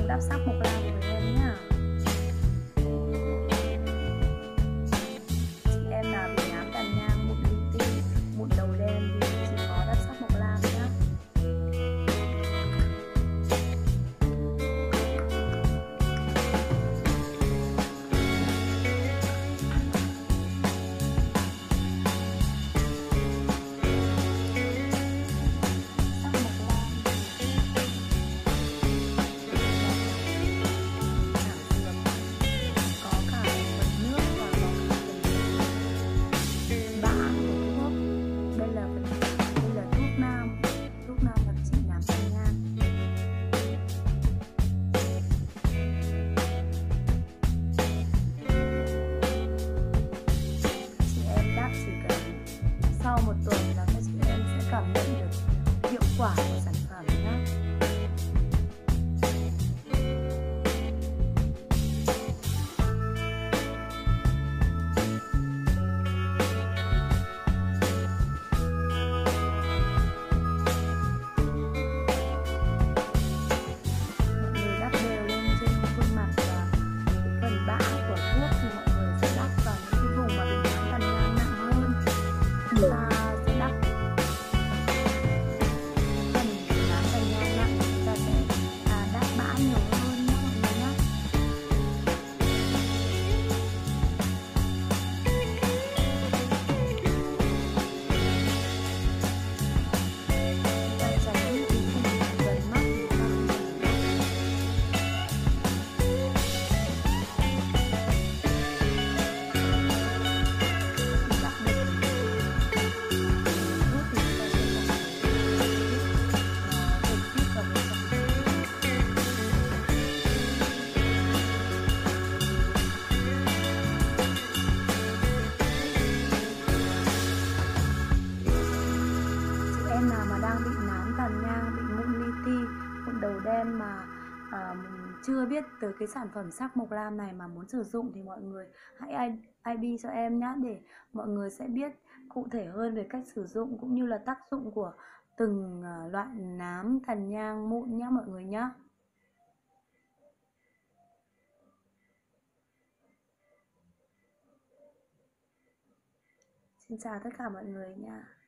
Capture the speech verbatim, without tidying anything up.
đắp sắc mộc lam với em nhá. Chị em nào bị nám tàn nhang, mụn li ti, mụn đầu đen thì chỉ có đắp sắc mộc lam nhá. Sau một tuần là các chị em sẽ cảm nhận được hiệu quả của sản phẩm nhé. Mọi người đắp đều lên trên khuôn mặt và cái phần bã của thuốc thì mọi người sẽ đắp vào những cái vùng mà bị nám tàn nhang nặng hơn. Chúng ta sẽ đắp phần nám tàn nhang nặng, chúng ta sẽ à, đắp bã nhiều hơn nhé mọi người nhé. Chúng ta tránh những cái vùng gần mắt thì chúng ta không tránh. Đắp được thuốc thì chúng ta sẽ không được tiếp vào bên trong. Chị em nào mà đang bị nám tàn nhang, bị mụn li ti, mụn đầu đen mà à, chưa biết từ cái sản phẩm sắc mộc lam này mà muốn sử dụng thì mọi người hãy i bê cho em nhé, để mọi người sẽ biết cụ thể hơn về cách sử dụng cũng như là tác dụng của từng à, loại nám tàn nhang mụn nhé mọi người nhé. Xin chào tất cả mọi người nha.